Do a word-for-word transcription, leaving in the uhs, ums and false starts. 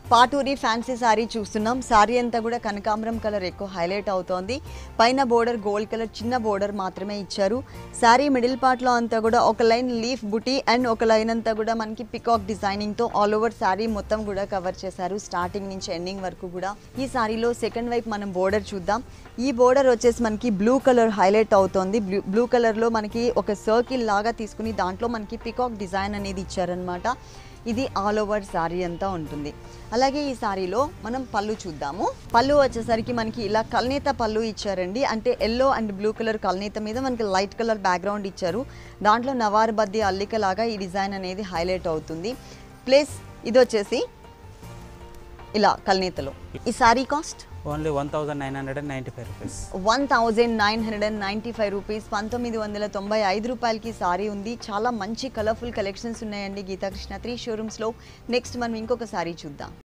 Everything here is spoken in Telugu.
పాటూరి ఫ్యాన్సీ సారీ చూస్తున్నాం. సారీ అంతా కూడా కనకాంబరం కలర్ ఎక్కువ హైలైట్ అవుతోంది. పైన బోర్డర్ గోల్డ్ కలర్ చిన్న బోర్డర్ మాత్రమే ఇచ్చారు. సారీ మిడిల్ పార్ట్లో అంతా కూడా ఒక లైన్ లీఫ్ బుటీ అండ్ ఒక లైన్ అంతా కూడా మనకి పికాక్ డిజైనింగ్తో ఆల్ ఓవర్ సారీ మొత్తం కూడా కవర్ చేశారు. స్టార్టింగ్ నుంచి ఎండింగ్ వరకు కూడా. ఈ సారీలో సెకండ్ వైపు మనం బోర్డర్ చూద్దాం. ఈ బోర్డర్ వచ్చేసి మనకి బ్లూ కలర్ హైలైట్ అవుతోంది. బ్లూ బ్లూ కలర్లో మనకి ఒక సర్కిల్ లాగా తీసుకుని దాంట్లో మనకి పికాక్ డిజైన్ అనేది ఇచ్చారనమాట. ఇది ఆల్ ఓవర్ సారీ అంతా ఉంటుంది. అలాగే ఈ సారీలో మనం పళ్ళు చూద్దాము. పళ్ళు వచ్చేసరికి మనకి ఇలా కల్నేత పళ్ళు ఇచ్చారండి. అంటే ఎల్లో అండ్ బ్లూ కలర్ కల్నేత మీద మనకి లైట్ కలర్ బ్యాక్గ్రౌండ్ ఇచ్చారు. దాంట్లో నవార్ బద్ది అల్లిక లాగా ఈ డిజైన్ అనేది హైలైట్ అవుతుంది. ప్లస్ ఇది వచ్చేసి ఇలా కల్నేతలో. ఈ sari cost only one thousand nine hundred and ninety five rupees one thousand nine hundred and ninety five rupees పంతొమ్మిది వందల తొంభై ఐదు రూపాయలకి సారీ ఉంది. చాలా మంచి కలర్ఫుల్ కలెక్షన్స్ ఉన్నాయండి గీతాకృష్ణ త్రీ షోరూమ్స్లో. నెక్స్ట్ మనం ఇంకొక సారీ చూద్దాం.